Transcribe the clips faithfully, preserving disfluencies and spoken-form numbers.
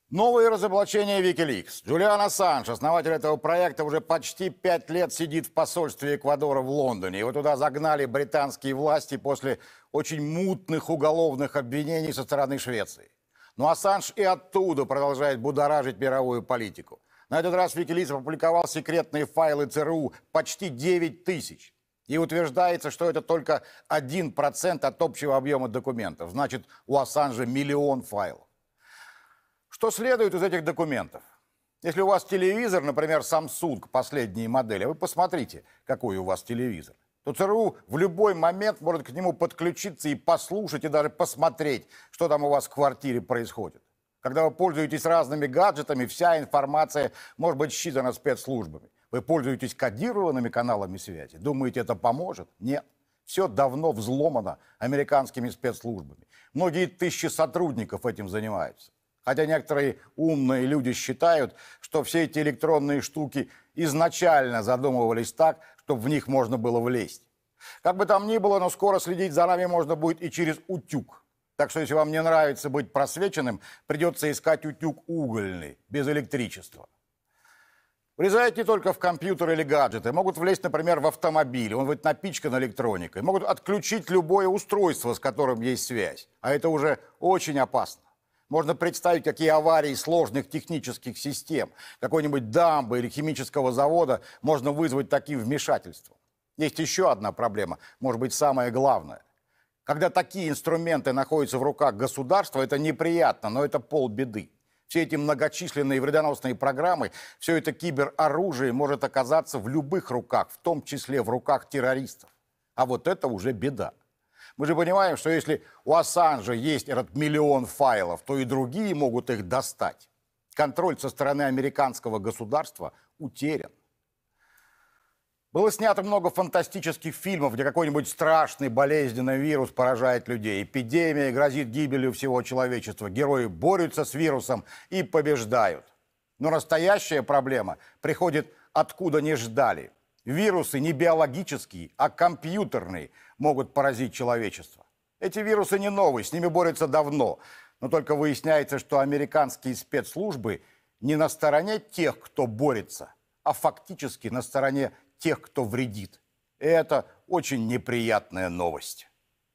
Новые разоблачения Wikileaks. Джулиан Ассанж, основатель этого проекта, уже почти пять лет сидит в посольстве Эквадора в Лондоне. Его туда загнали британские власти после очень мутных уголовных обвинений со стороны Швеции. Но Ассанж и оттуда продолжает будоражить мировую политику. На этот раз Wikileaks опубликовал секретные файлы ЦРУ почти девять тысяч. И утверждается, что это только один процент от общего объема документов. Значит, у Ассанжа миллион файлов. Что следует из этих документов? Если у вас телевизор, например, Samsung последней модели, вы посмотрите, какой у вас телевизор, то ЦРУ в любой момент может к нему подключиться и послушать, и даже посмотреть, что там у вас в квартире происходит. Когда вы пользуетесь разными гаджетами, вся информация может быть считана спецслужбами. Вы пользуетесь кодированными каналами связи. Думаете, это поможет? Нет. Все давно взломано американскими спецслужбами. Многие тысячи сотрудников этим занимаются. Хотя некоторые умные люди считают, что все эти электронные штуки изначально задумывались так, чтобы в них можно было влезть. Как бы там ни было, но скоро следить за нами можно будет и через утюг. Так что если вам не нравится быть просвеченным, придется искать утюг угольный, без электричества. Влезают не только в компьютер или гаджеты, могут влезть, например, в автомобиль, он будет напичкан электроникой, могут отключить любое устройство, с которым есть связь, а это уже очень опасно. Можно представить, какие аварии сложных технических систем, какой-нибудь дамбы или химического завода можно вызвать таким вмешательством. Есть еще одна проблема, может быть, самая главная. Когда такие инструменты находятся в руках государства, это неприятно, но это полбеды. Все эти многочисленные вредоносные программы, все это кибероружие может оказаться в любых руках, в том числе в руках террористов. А вот это уже беда. Мы же понимаем, что если у Ассанжа есть этот миллион файлов, то и другие могут их достать. Контроль со стороны американского государства утерян. Было снято много фантастических фильмов, где какой-нибудь страшный болезненный вирус поражает людей. Эпидемия грозит гибелью всего человечества. Герои борются с вирусом и побеждают. Но настоящая проблема приходит откуда не ждали. Вирусы не биологические, а компьютерные могут поразить человечество. Эти вирусы не новые, с ними борются давно. Но только выясняется, что американские спецслужбы не на стороне тех, кто борется, а фактически на стороне тех, кто вредит. И это очень неприятная новость.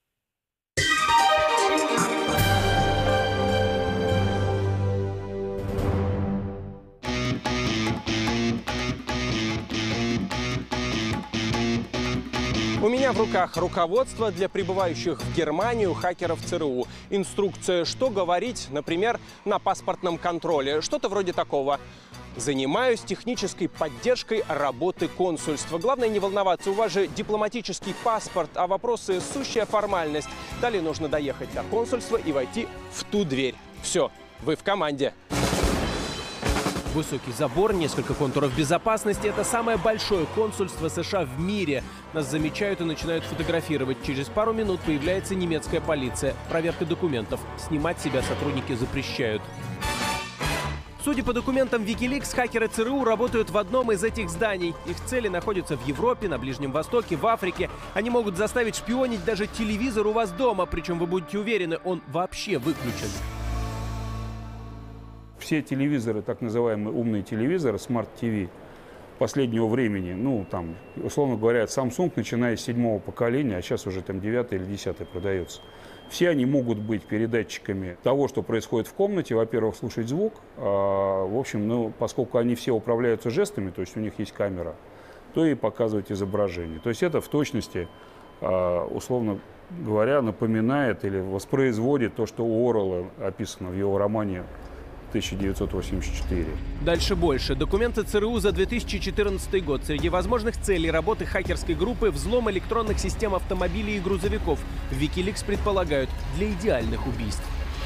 У меня в руках руководство для прибывающих в Германию хакеров ЦРУ. Инструкция, что говорить, например, на паспортном контроле. Что-то вроде такого. Занимаюсь технической поддержкой работы консульства. Главное не волноваться, у вас же дипломатический паспорт, а вопросы – сущая формальность. Далее нужно доехать до консульства и войти в ту дверь. Все, вы в команде. Высокий забор, несколько контуров безопасности – это самое большое консульство США в мире. Нас замечают и начинают фотографировать. Через пару минут появляется немецкая полиция. Проверка документов. Снимать себя сотрудники запрещают. Судя по документам Wikileaks, хакеры ЦРУ работают в одном из этих зданий. Их цели находятся в Европе, на Ближнем Востоке, в Африке. Они могут заставить шпионить даже телевизор у вас дома. Причем вы будете уверены, он вообще выключен. Все телевизоры, так называемые умные телевизоры, Smart ти ви, последнего времени, ну, там, условно говоря, Samsung, начиная с седьмого поколения, а сейчас уже там девятый или десятый продается. Все они могут быть передатчиками того, что происходит в комнате. Во-первых, слушать звук. А, в общем, ну, поскольку они все управляются жестами, то есть у них есть камера, то и показывать изображение. То есть это в точности, а, условно говоря, напоминает или воспроизводит то, что у Оруэлла описано в его романе тысяча девятьсот восемьдесят четыре. Дальше больше. Документы ЦРУ за две тысячи четырнадцатый год. Среди возможных целей работы хакерской группы — взлом электронных систем автомобилей и грузовиков. В Wikileaks предполагают, для идеальных убийств.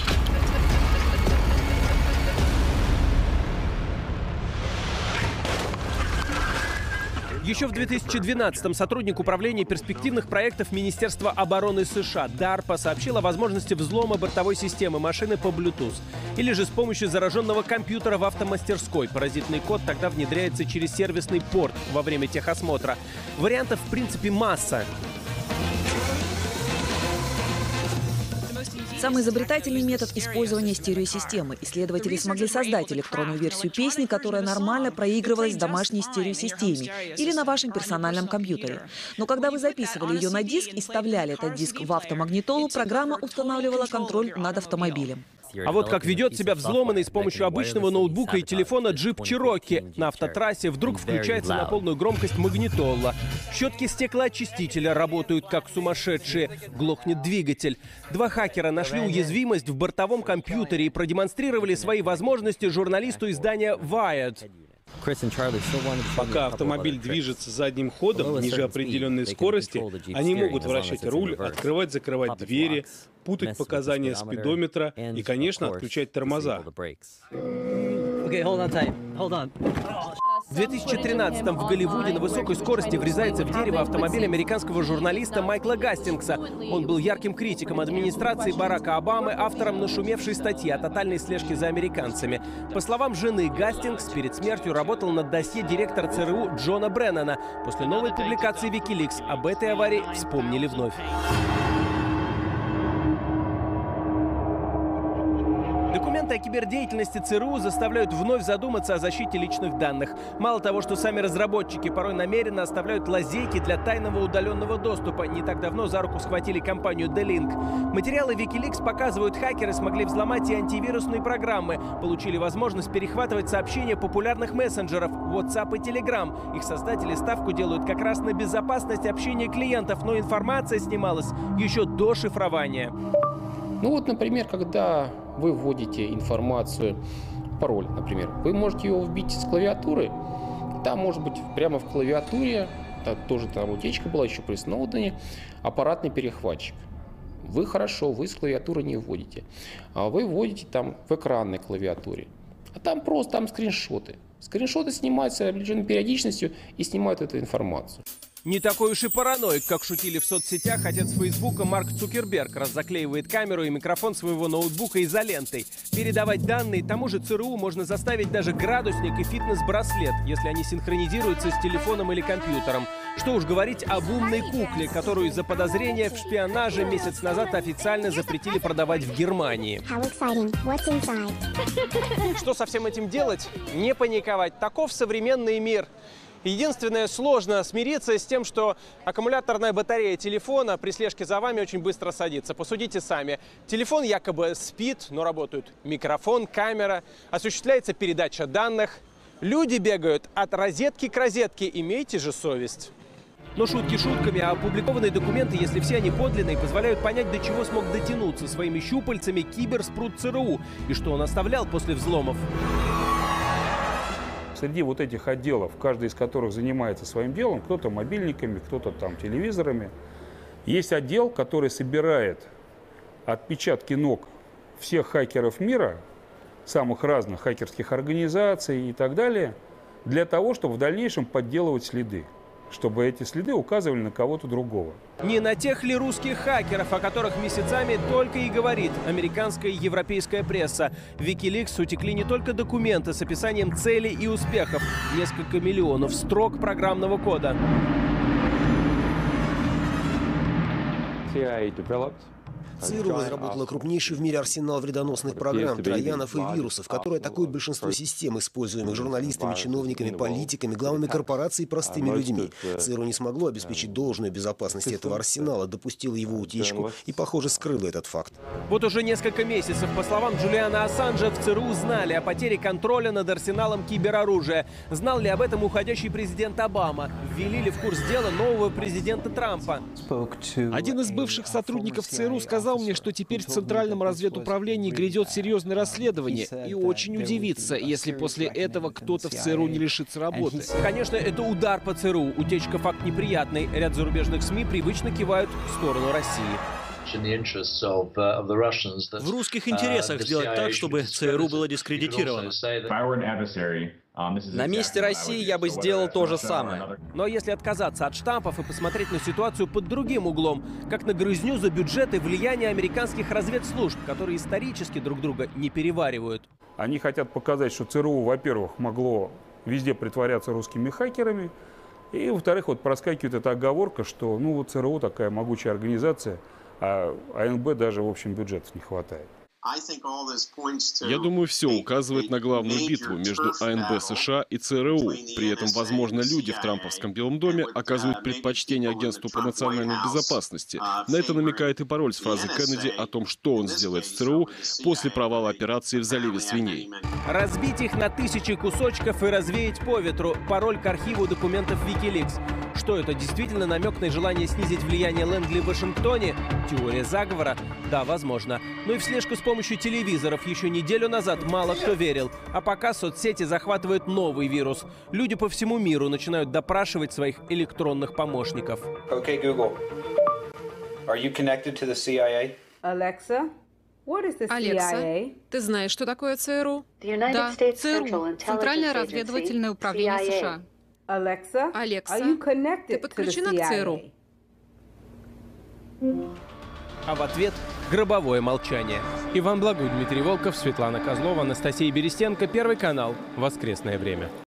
Еще в две тысячи двенадцатом сотрудник управления перспективных проектов Министерства обороны США дарпа сообщил о возможности взлома бортовой системы машины по Bluetooth. Или же с помощью зараженного компьютера в автомастерской. Паразитный код тогда внедряется через сервисный порт во время техосмотра. Вариантов в принципе масса. Самый изобретательный метод использования стереосистемы. Исследователи смогли создать электронную версию песни, которая нормально проигрывалась в домашней стереосистеме или на вашем персональном компьютере. Но когда вы записывали ее на диск и вставляли этот диск в автомагнитолу, программа устанавливала контроль над автомобилем. А вот как ведет себя взломанный с помощью обычного ноутбука и телефона джип Cherokee. На автотрассе вдруг включается на полную громкость магнитола. Щетки стеклоочистителя работают как сумасшедшие. Глохнет двигатель. Два хакера нашли уязвимость в бортовом компьютере и продемонстрировали свои возможности журналисту издания Wired. Пока автомобиль движется задним ходом ниже определенной скорости, они могут вращать руль, открывать-закрывать двери, путать показания спидометра и, конечно, отключать тормоза. В две тысячи тринадцатом в Голливуде на высокой скорости врезается в дерево автомобиль американского журналиста Майкла Гастингса. Он был ярким критиком администрации Барака Обамы, автором нашумевшей статьи о тотальной слежке за американцами. По словам жены, Гастингс перед смертью работал над досье директора ЦРУ Джона Бреннана. После новой публикации Wikileaks об этой аварии вспомнили вновь. Документы о кибердеятельности ЦРУ заставляют вновь задуматься о защите личных данных. Мало того, что сами разработчики порой намеренно оставляют лазейки для тайного удаленного доступа. Не так давно за руку схватили компанию D-Link. Материалы Wikileaks показывают, хакеры смогли взломать и антивирусные программы. Получили возможность перехватывать сообщения популярных мессенджеров WhatsApp и Telegram. Их создатели ставку делают как раз на безопасность общения клиентов, но информация снималась еще до шифрования. Ну вот, например, когда вы вводите информацию, пароль, например, вы можете его вбить с клавиатуры, там может быть прямо в клавиатуре, там тоже там утечка была еще при Сноудене, аппаратный перехватчик. Вы хорошо, вы с клавиатуры не вводите, а вы вводите там в экранной клавиатуре, а там просто там скриншоты. Скриншоты снимаются определенной периодичностью и снимают эту информацию. Не такой уж и параноик, как шутили в соцсетях отец Фейсбука Марк Цукерберг. Раз заклеивает камеру и микрофон своего ноутбука изолентой. Передавать данные тому же ЦРУ можно заставить даже градусник и фитнес-браслет, если они синхронизируются с телефоном или компьютером. Что уж говорить об умной кукле, которую из-за подозрения в шпионаже месяц назад официально запретили продавать в Германии. Что со всем этим делать? Не паниковать. Таков современный мир. Единственное, сложно смириться с тем, что аккумуляторная батарея телефона при слежке за вами очень быстро садится. Посудите сами. Телефон якобы спит, но работают микрофон, камера, осуществляется передача данных. Люди бегают от розетки к розетке. Имейте же совесть. Но шутки шутками, а опубликованные документы, если все они подлинные, позволяют понять, до чего смог дотянуться своими щупальцами киберспрут ЦРУ и что он оставлял после взломов. Среди вот этих отделов, каждый из которых занимается своим делом, кто-то мобильниками, кто-то там телевизорами, есть отдел, который собирает отпечатки ног всех хакеров мира, самых разных хакерских организаций и так далее, для того, чтобы в дальнейшем подделывать следы, чтобы эти следы указывали на кого-то другого. Не на тех ли русских хакеров, о которых месяцами только и говорит американская и европейская пресса. В Wikileaks утекли не только документы с описанием целей и успехов, несколько миллионов строк программного кода. ЦРУ разработала крупнейший в мире арсенал вредоносных программ, троянов и вирусов, которые атакуют большинство систем, используемых журналистами, чиновниками, политиками, главами корпораций и простыми людьми. ЦРУ не смогло обеспечить должную безопасность этого арсенала, допустило его утечку и, похоже, скрыло этот факт. Вот уже несколько месяцев, по словам Джулиана Ассанжа, в ЦРУ знали о потере контроля над арсеналом кибероружия. Знал ли об этом уходящий президент Обама? Ввели ли в курс дела нового президента Трампа? Один из бывших сотрудников ЦРУ сказал мне, что теперь в Центральном разведуправлении грядет серьезное расследование, и очень удивится, если после этого кто-то в ЦРУ не лишится работы. Конечно, это удар по ЦРУ. Утечка факт неприятный. Ряд зарубежных СМИ привычно кивают в сторону России. В русских интересах сделать так, чтобы ЦРУ было дискредитировано. На месте России я бы сделал то же самое. Но если отказаться от штампов и посмотреть на ситуацию под другим углом, как на грызню за бюджет и влияние американских разведслужб, которые исторически друг друга не переваривают. Они хотят показать, что ЦРУ, во-первых, могло везде притворяться русскими хакерами, и, во-вторых, вот проскакивает эта оговорка, что ну вот ЦРУ такая могучая организация, а АНБ даже, в общем, бюджетов не хватает. Я думаю, все указывает на главную битву между АНБ США и ЦРУ. При этом, возможно, люди в Трамповском Белом доме оказывают предпочтение Агентству по национальной безопасности. На это намекает и пароль с фразы Кеннеди о том, что он сделает с ЦРУ после провала операции в заливе свиней. Разбить их на тысячи кусочков и развеять по ветру. Пароль к архиву документов Викиликс. Что это, действительно намек на желание снизить влияние Лэнгли в Вашингтоне? Теория заговора? Да, возможно. Но и в слежку с помощью телевизоров еще неделю назад мало кто верил. А пока соцсети захватывают новый вирус. Люди по всему миру начинают допрашивать своих электронных помощников. Okay, Google. Are you connected to the C I A? Alexa, what is the C I A? Ты знаешь, что такое ЦРУ? Да, ЦРУ, Центральное разведывательное управление США. Алекса, ты подключена к ЦРУ? А в ответ гробовое молчание. Иван Благой, Дмитрий Волков, Светлана Козлова, Анастасия Берестенко, Первый канал. Воскресное время.